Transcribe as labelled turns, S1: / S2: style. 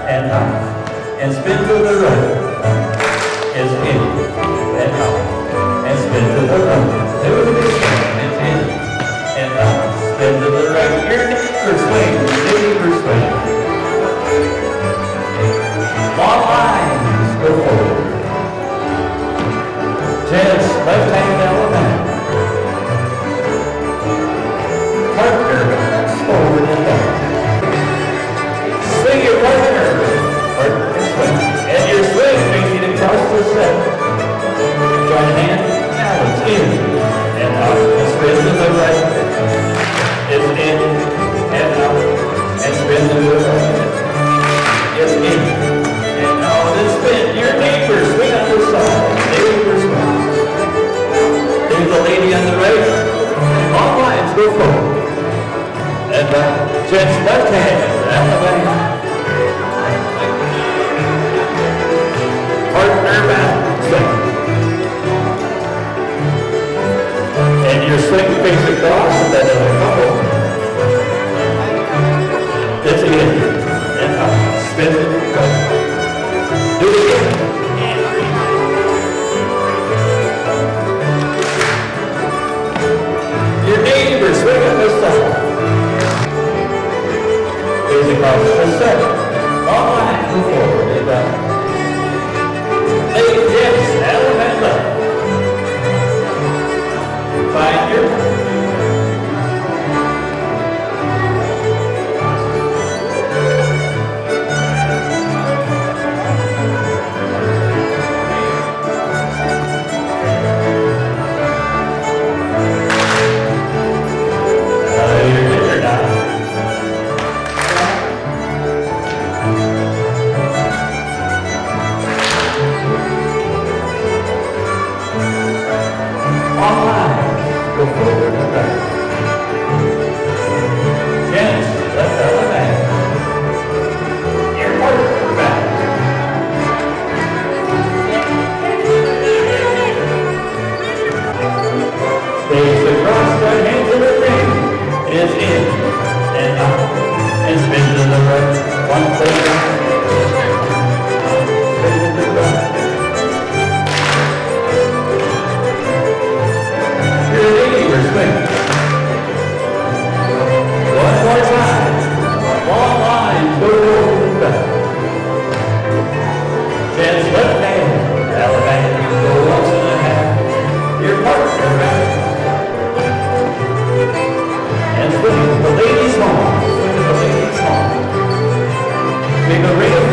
S1: and out, and spin to the right. Is in and out, and spin to the right. Do it again. It's in and out, spin to the right. Your neighbor swing, swing. Long lines, go forward. Gents, left hand element. Partner, forward and back. Swing your partner, swing. And your swing brings you across the set. Join hand, now it's in and out. And spin to the right. It's in and out. And spin to the right. It's in and out. And spin. Your neighbor, swing on the side. Neighbor swing. There's the lady on the right. Long lines, go forward. And gents, left hand, and the back. Partner back, swing. And your swing face across, and then in a couple. It's in, and out, spin, go. Do it again. Your neighbor, swing on this side. Face across the set. Long line, move forward and back. Ladies, yes, element left. Find your Make a ring of